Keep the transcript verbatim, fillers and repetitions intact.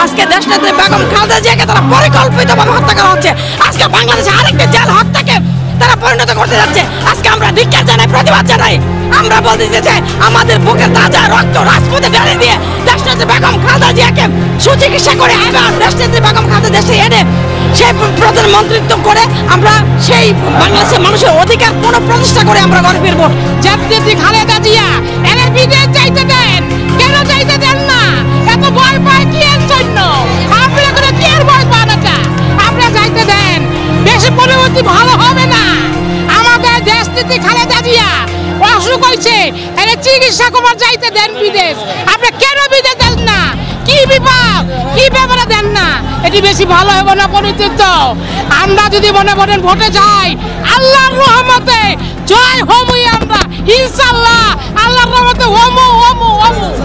আজকে দেশনেত্রী বেগম খালেদা জিয়াকে তারা পরিকল্পিতভাবে হত্যা করা হচ্ছে। আজকে বাংলাদেশে আরেকটি জেল হত্যাকে তারা পরিণত করতে যাচ্ছে। আজকে আমরা ধিক্কার জানাই, প্রতিবাদ জানাই। আমরা বলতে চাই আমাদের বুকে তাজা রক্ত রাজপথে ঢেলে দিয়ে দেশনেত্রী বেগম খালেদা জিয়াকে সুচিকিৎসা করে আবার দেশনেত্রী বেগম খালেদা দেশে এনে সেই প্রধানমন্ত্রিত্ব করে আমরা সেই বাংলাদেশের মানুষের অধিকার পুনঃপ্রতিষ্ঠা করে আমরা ঘরে ফিরবো। দেশনেত্রী খালেদা জিয়া এনে বিদেশ যাইতে দেন, কেন যাইতে দেন না? এত ভয় পায় কি এর জন্য? আপনারা করে কি এর ভয় পান? এটা আপনারা যাইতে দেন, বেশি পরিবর্তী ভালো হবে না। আমাদের দেশনেত্রী খালেদা জিয়া অসুখ হয়েছে, এনে চিকিৎসা করার যাইতে দেন বিদেশ। আপনি কেন বিদেশ দেন না? কি বিভাগ কি ব্যাপারে দেন না? এটি বেশি ভালো হবে না পরিচিত। আমরা যদি মনে করেন ভোটে যাই, আল্লাহর রহমতে জয় হমই আমরা ইনশাআল্লাহ। আল্লাহর রহমতে হমু হমু হমু।